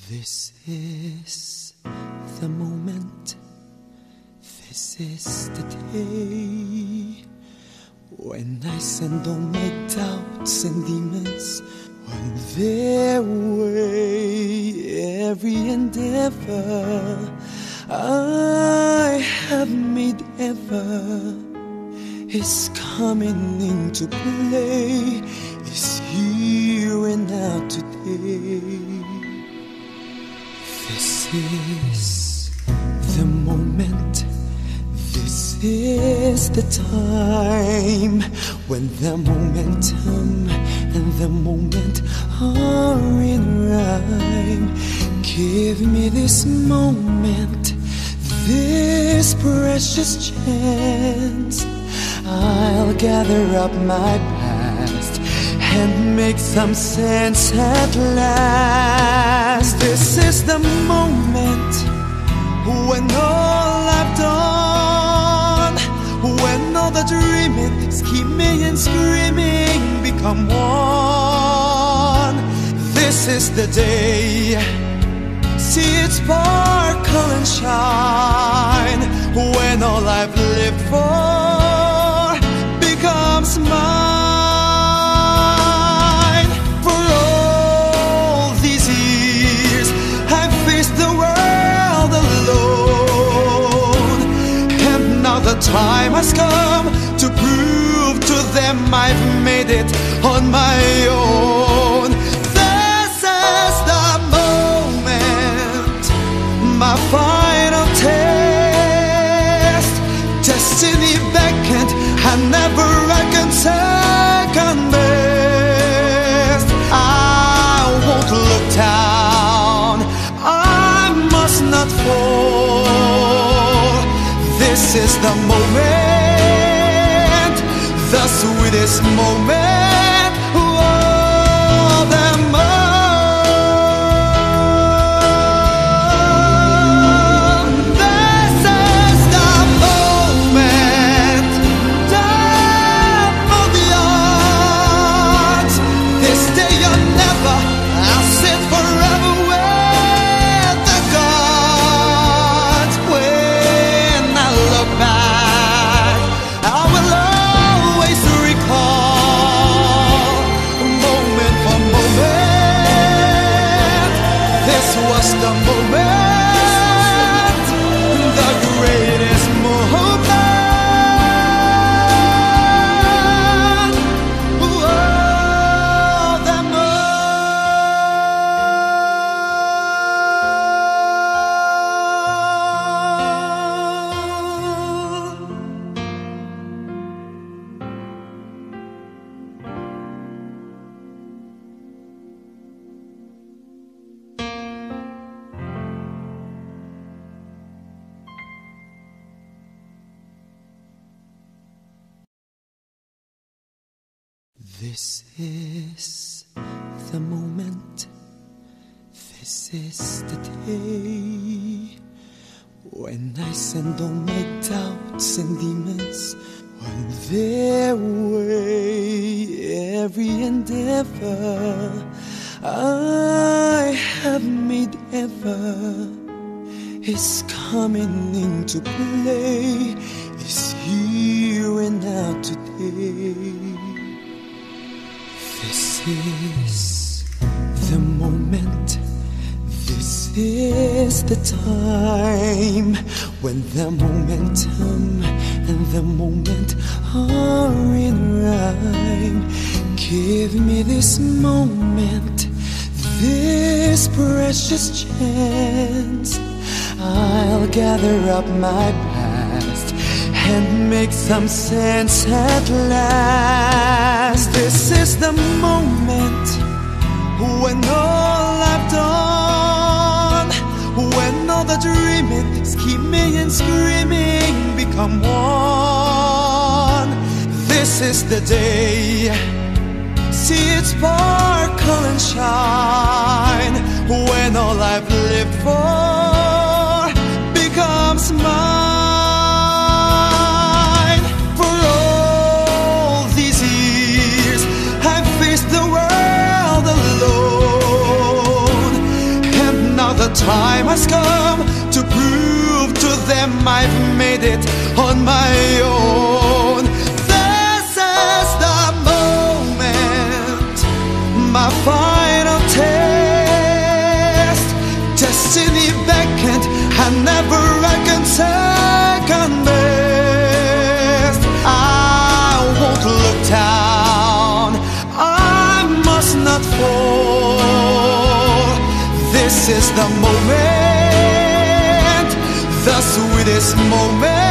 This is the moment, this is the day when I send all my doubts and demons on their way. Every endeavor I have made ever is coming into play, is here and now today. This is the moment, this is the time when the momentum and the moment are in rhyme. Give me this moment, this precious chance. I'll gather up my past and make some sense at last. This is the moment when all I've done, when all the dreaming, scheming and screaming become one. This is the day, see it sparkle and shine, when all I've lived for becomes mine. For all these years I've faced the world alone, and now the time has come to prove to them I've made it on my own. This is the moment, my final test. Destiny beckoned, and never I can second best. I won't look down, I must not fall. This is the moment, the sweetest moment, all them all. This is the moment, time of the odds. This day or never, I'll sit forever with the gods. When I look back, I will always recall, moment for moment, this was the moment, the greatest moment. Whoa, the This is the moment, this is the day when I send all my doubts and demons on their way. Every endeavor I have made ever is coming into play, is here and now today. This is the moment, this is the time when the momentum and the moment are in rhyme. Give me this moment, this precious chance. I'll gather up my past and make some sense at last. This is the moment when all I've done, when all the dreaming, scheming and screaming become one. This is the day, see it sparkle and shine, when all I've lived for becomes mine. time has come to prove to them I've made it on my own. This is the moment, my final test. Destiny beckoned, I never reckoned second best. I won't look down, I must not fall. This is the moment, the sweetest moment.